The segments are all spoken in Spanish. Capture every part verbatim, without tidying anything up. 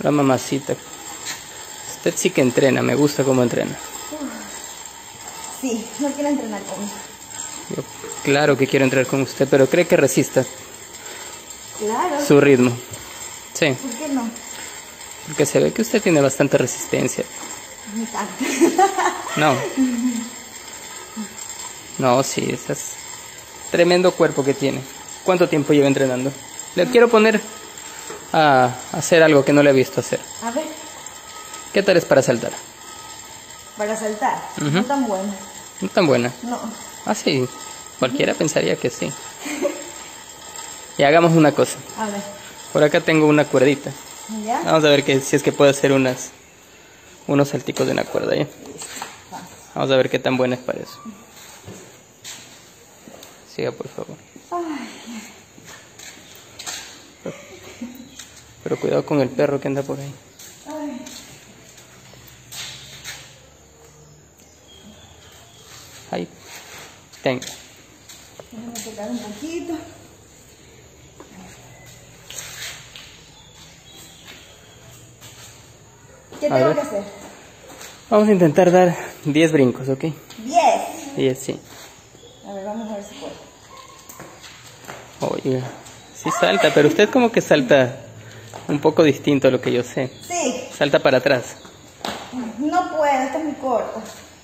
Hola, mamacita. Usted sí que entrena, me gusta cómo entrena. Sí, no quiero entrenar conmigo. Yo, claro que quiero entrenar con usted, pero cree que resista Claro. su ritmo. Sí, ¿Por qué no? porque se ve que usted tiene bastante resistencia. Ni tanto. No. No, sí, ese es tremendo cuerpo que tiene. ¿Cuánto tiempo lleva entrenando? Le quiero poner a hacer algo que no le he visto hacer. A ver, ¿Qué tal es para saltar? para saltar. Ujú. No tan buena. No tan buena. No. Ah, sí. Cualquiera pensaría que sí. Y hagamos una cosa. A ver. Por acá tengo una cuerdita. ¿Ya? Vamos a ver que, si es que puedo hacer unas, unos salticos de una cuerda, ¿ya? Vamos a ver qué tan buena es para eso. Siga, por favor. Ay, Pero, pero cuidado con el perro que anda por ahí. ay. Ahí. Tenga. Déjame tocar un poquito. ¿Qué A tengo ver. que hacer? Vamos a intentar dar diez brincos, ¿ok? Diez. diez, sí. A ver, vamos a ver si puedo. Oiga, sí salta, pero usted como que salta un poco distinto a lo que yo sé. Sí. Salta para atrás. No puedo, esta es muy corta.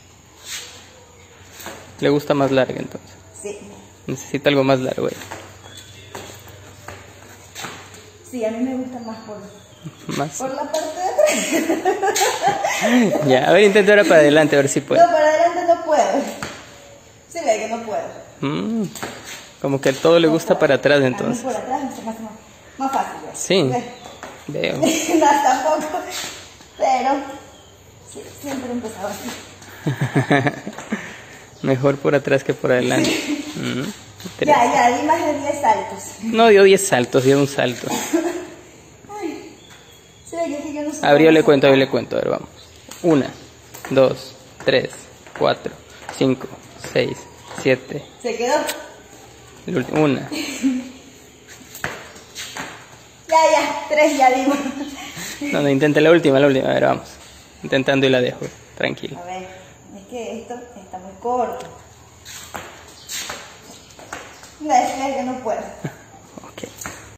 Le gusta más larga entonces. Sí. Necesita algo más largo ahí. Sí, a mí me gusta más por, Más. por la parte de atrás. Ya, a ver, intenta ahora para adelante, a ver si puede. No, para adelante no puedo. Sí, ve que no puedo. Mm, como que todo le gusta para atrás A entonces. mí por atrás me se me hace más, más fácil. ¿Ve? Sí, ¿Ve? veo. No, tampoco. Pero sí, siempre he empezado así. Mejor por atrás que por adelante. Mm, Ya, ya, di más de diez saltos. no dio diez saltos, dio un salto. Ay, sí, ve que sí, yo no sé. A ver, yo le cuento, yo le cuento. A ver, vamos. Una, dos, tres, cuatro, cinco, seis, siete. Se quedó. El último, una. Ya, ya, tres ya digo. No, no, intente la última, la última. A ver, vamos. Intentando y la dejo. Tranquilo. A ver, es que esto está muy corto. No, es que no puedo.